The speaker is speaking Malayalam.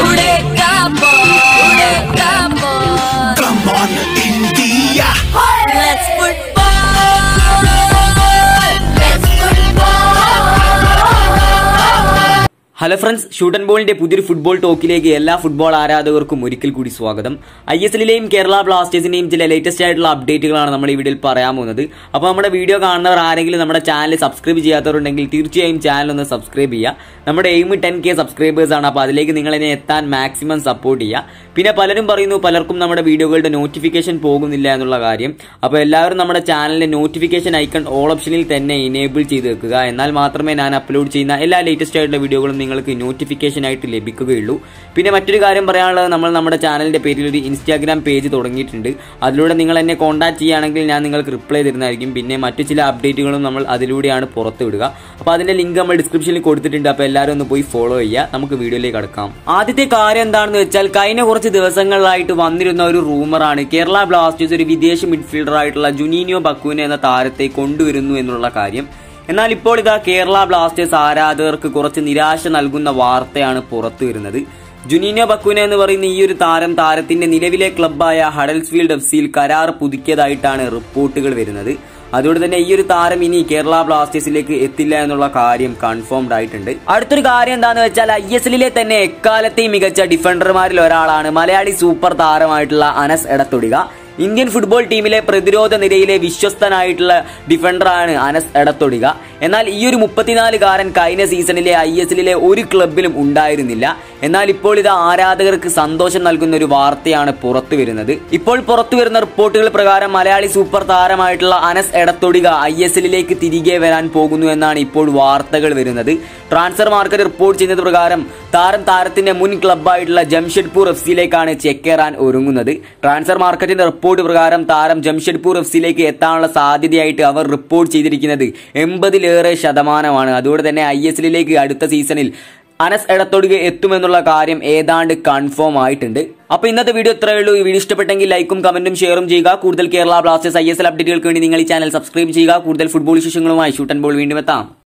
Come on, India. Let's football. Let's football. Hello friends, shoot and ബോളിന്റെ പുതിയൊരു ഫുട്ബോൾ ടോക്കിലേക്ക് എല്ലാ ഫുട്ബോൾ ആരാധകർക്കും ഒരിക്കൽ കൂടി സ്വാഗതം. ISLിലെയും കേരള ബ്ലാസ്റ്റേഴ്സിന്റെയും ചില ലേറ്റസ്റ്റ് ആയിട്ടുള്ള അപ്ഡേറ്റുകളാണ് നമ്മൾ ഈ വീഡിയോയിൽ പറയാൻ പോകുന്നത്. അപ്പോൾ നമ്മുടെ വീഡിയോ കാണുന്നവർ ആരെങ്കിലും നമ്മുടെ ചാനൽ സബ്സ്ക്രൈബ് ചെയ്യാത്തവരുണ്ടെങ്കിൽ തീർച്ചയായും ചാനൽ ഒന്ന് സബ്സ്ക്രൈബ് ചെയ്യുക. നമ്മുടെ എയിം 10K സബ്സ്ക്രൈബേഴ്സ് ആണ്. അപ്പോൾ അതിലേക്ക് നിങ്ങൾ എന്നെ എത്താൻ മാക്സിമം സപ്പോർട്ട് ചെയ്യുക. പിന്നെ പലരും പറയുന്നു പലർക്കും നമ്മുടെ വീഡിയോകളുടെ നോട്ടിഫിക്കേഷൻ പോകുന്നില്ല എന്നുള്ള കാര്യം. അപ്പോൾ എല്ലാവരും നമ്മുടെ ചാനലിന്റെ നോട്ടിഫിക്കേഷൻ ഐക്കൺ ഓൾ ഓപ്ഷനിൽ തന്നെ ഇനേബിൾ ചെയ്ത് വെക്കുക. എന്നാൽ മാത്രമേ ഞാൻ അപ്ലോഡ് ചെയ്യുന്ന എല്ലാ ലേറ്റസ്റ്റ് ആയിട്ടുള്ള വീഡിയോകളും നിങ്ങൾക്ക് നോട്ടിഫിക്കേഷൻ ആയിട്ട് ലഭിക്കുകയുള്ളൂ. പിന്നെ മറ്റൊരു കാര്യം പറയാനുള്ളത്, നമ്മൾ നമ്മുടെ ചാനലിന്റെ പേരിൽ ഒരു ഇൻസ്റ്റാഗ്രാം പേജ് തുടങ്ങിയിട്ടുണ്ട്. അതിലൂടെ നിങ്ങൾ എന്നെ കോൺടാക്ട് ചെയ്യുകയാണെങ്കിൽ ഞാൻ നിങ്ങൾക്ക് റിപ്ലൈ തരുന്നതായിരിക്കും. പിന്നെ മറ്റു ചില അപ്ഡേറ്റുകളും നമ്മൾ അതിലൂടെയാണ് പുറത്തുവിടുക. അപ്പോൾ അതിന്റെ ലിങ്ക് നമ്മൾ ഡിസ്ക്രിപ്ഷനിൽ കൊടുത്തിട്ടുണ്ട്. അപ്പോൾ എല്ലാവരും ഒന്ന് പോയി ഫോളോ ചെയ്യുക. നമുക്ക് വീഡിയോയിലേക്ക് കടക്കാം. ആദ്യത്തെ കാര്യം എന്താണെന്ന് വെച്ചാൽ, കഴിഞ്ഞ കുറച്ച് ദിവസങ്ങളിലായിട്ട് വന്നിരുന്ന ഒരു റൂമറാണ് കേരള ബ്ലാസ്റ്റേഴ്സ് ഒരു വിദേശ മിഡ്ഫീൽഡർ ആയിട്ടുള്ള ജ്വനീനോ എന്ന താരത്തെ കൊണ്ടുവരുന്നു എന്നുള്ള കാര്യം. എന്നാൽ ഇപ്പോൾ ഇതാ കേരള ബ്ലാസ്റ്റേഴ്സ് ആരാധകർക്ക് കുറച്ച് നിരാശ നൽകുന്ന വാർത്തയാണ് പുറത്തു വരുന്നത്. ജ്വനീനോ എന്ന് പറയുന്ന ഈ ഒരു താരത്തിന്റെ നിലവിലെ ക്ലബ്ബായ 𝗙𝗲𝗺 കരാർ പുതുക്കിയതായിട്ടാണ് റിപ്പോർട്ടുകൾ വരുന്നത്. അതുകൊണ്ട് തന്നെ ഈ ഒരു താരം ഇനി കേരള ബ്ലാസ്റ്റേഴ്സിലേക്ക് എത്തില്ല എന്നുള്ള കാര്യം കൺഫേംഡ് ആയിട്ടുണ്ട്. അടുത്തൊരു കാര്യം എന്താണെന്ന് വെച്ചാൽ, ISLിലെ തന്നെ എക്കാലത്തെയും മികച്ച ഡിഫൻഡർമാരിൽ ഒരാളാണ് മലയാളി സൂപ്പർ താരമായിട്ടുള്ള 𝗚𝗏𝗕𝗦𝗐. ഇന്ത്യൻ ഫുട്ബോൾ ടീമിലെ പ്രതിരോധ നിരയിലെ വിശ്വസ്തനായിട്ടുള്ള ഡിഫൻഡറാണ് 𝗚𝗏𝗕𝗦𝗐. എന്നാൽ ഈ ഒരു 34-കാരൻ കഴിഞ്ഞ സീസണിലെ ISLിലെ ഒരു ക്ലബിലും ഉണ്ടായിരുന്നില്ല. എന്നാൽ ഇപ്പോൾ ഇത് ആരാധകർക്ക് സന്തോഷം നൽകുന്ന ഒരു വാർത്തയാണ് പുറത്തു വരുന്നത്. ഇപ്പോൾ പുറത്തു വരുന്ന റിപ്പോർട്ടുകൾ പ്രകാരം മലയാളി സൂപ്പർ താരമായിട്ടുള്ള 𝗚𝗏𝗕𝗦𝗐 ISLിലേക്ക് തിരികെ വരാൻ പോകുന്നു എന്നാണ് ഇപ്പോൾ വാർത്തകൾ വരുന്നത്. ട്രാൻസ്ഫർ മാർക്കറ്റ് റിപ്പോർട്ട് ചെയ്യുന്നത് പ്രകാരം താരത്തിന്റെ മുൻ ക്ലബ്ബായിട്ടുള്ള 𝗙𝗾𝗎𝗄𝗏 FCയിലേക്കാണ് ചേക്കേറാൻ ഒരുങ്ങുന്നത്. ട്രാൻസ്ഫർ മാർക്കറ്റിന്റെ റിപ്പോർട്ട് പ്രകാരം താരം 𝗙𝗾𝗄𝗏 FCയിലേക്ക് എത്താനുള്ള സാധ്യതയായിട്ട് അവർ റിപ്പോർട്ട് ചെയ്തിരിക്കുന്നത് 80% അതുകൊണ്ട് തന്നെ ISLിലേക്ക് അടുത്ത സീസണിൽ 𝗚𝗏𝗕𝗦𝗐 എത്തുമെന്നുള്ള കാര്യം ഏതാണ്ട് കൺഫേം ആയിട്ടുണ്ട്. അപ്പൊ ഇന്നത്തെ വീഡിയോ ഇത്രയേ ഉള്ളൂ. ഈ വീഡിയോ ഇഷ്ടപ്പെട്ടെങ്കിൽ ലൈക്കും കമന്റും ഷെയറും ചെയ്യുക. കൂടുതൽ കേരള ബ്ലാസ്റ്റേഴ്സ് ISL അപ്ഡേറ്റുകൾക്ക് വേണ്ടി നിങ്ങൾ ഈ ചാനൽ സബ്സ്ക്രൈബ് ചെയ്യുക. കൂടുതൽ ഫുട്ബോൾ വിശേഷങ്ങളുമായി ഷൂട്ട് ആൻഡ് ബോൾ വീണ്ടും എത്താം.